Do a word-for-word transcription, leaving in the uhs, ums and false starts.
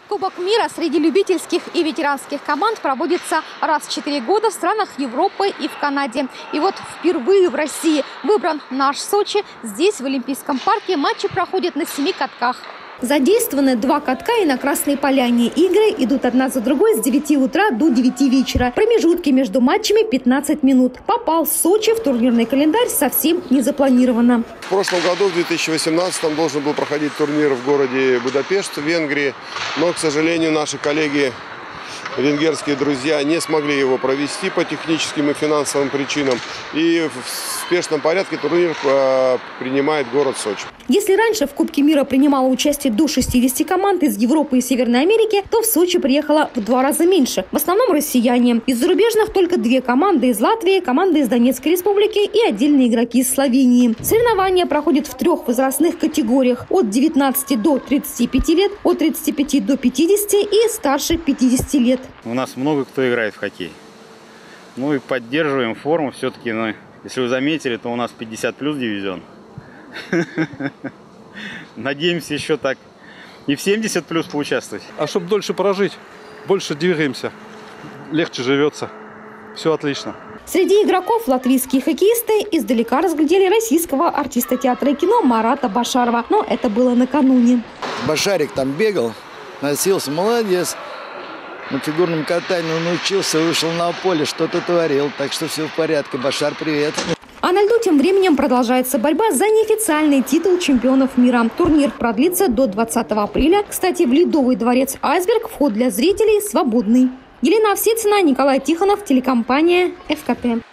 Кубок мира среди любительских и ветеранских команд проводится раз в четыре года в странах Европы и в Канаде. И вот впервые в России выбран наш Сочи. Здесь, в Олимпийском парке, матчи проходят на семи катках. Задействованы два катка и на Красной Поляне. Игры идут одна за другой с девяти утра до девяти вечера. Промежутки между матчами пятнадцать минут. Попал Сочи в турнирный календарь совсем не запланировано. В прошлом году, в две тысячи восемнадцатом, должен был проходить турнир в городе Будапешт, в Венгрии. Но, к сожалению, наши коллеги, венгерские друзья, не смогли его провести по техническим и финансовым причинам. И в спешном порядке турнир принимает город Сочи. Если раньше в Кубке мира принимало участие до шестидесяти команд из Европы и Северной Америки, то в Сочи приехало в два раза меньше. В основном россияне. Из зарубежных только две команды из Латвии, команда из Донецкой республики и отдельные игроки из Словении. Соревнования проходят в трех возрастных категориях. От девятнадцати до тридцати пяти лет, от тридцати пяти до пятидесяти и старше пятидесяти лет. У нас много кто играет в хоккей. Ну и поддерживаем форму все-таки. Ну, если вы заметили, то у нас пятьдесят плюс дивизион. Надеемся еще так и в семьдесят плюс поучаствовать. А чтобы дольше прожить, больше двигаемся, легче живется. Все отлично. Среди игроков латвийские хоккеисты издалека разглядели российского артиста театра и кино Марата Башарова. Но это было накануне. Башарик там бегал, носился, молодец. На фигурном катании он учился, вышел на поле, что-то творил. Так что все в порядке. Башар, привет. А на льду тем временем продолжается борьба за неофициальный титул чемпионов мира. Турнир продлится до двадцатого апреля. Кстати, в Ледовый дворец «Айсберг» вход для зрителей свободный. Елена Овсецина, Николай Тихонов, телекомпания эф ка тэ.